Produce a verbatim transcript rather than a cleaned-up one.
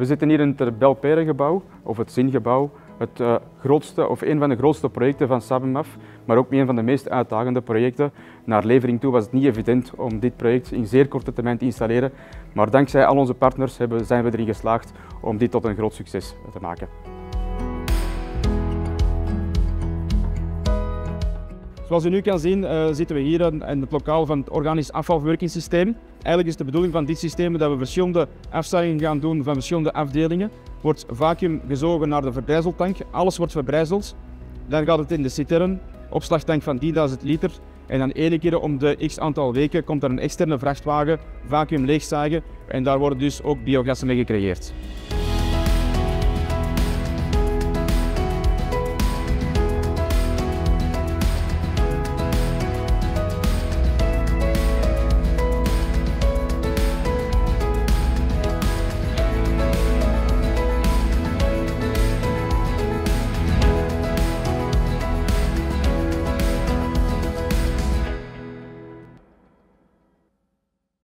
We zitten hier in het Belpere-gebouw, of het Zingebouw, het uh, grootste, of een van de grootste projecten van Sabemaf, maar ook een van de meest uitdagende projecten. Naar levering toe was het niet evident om dit project in zeer korte termijn te installeren, maar dankzij al onze partners hebben, zijn we erin geslaagd om dit tot een groot succes te maken. Zoals u nu kan zien uh, zitten we hier in het lokaal van het organisch afvalverwerkingssysteem. Eigenlijk is de bedoeling van dit systeem dat we verschillende afzuigingen gaan doen van verschillende afdelingen. Wordt vacuüm gezogen naar de verbrijzeltank, alles wordt verbrijzeld. Dan gaat het in de citern, opslagtank van tienduizend liter. En dan één keer om de x aantal weken komt er een externe vrachtwagen vacuüm leegzuigen en daar worden dus ook biogassen mee gecreëerd.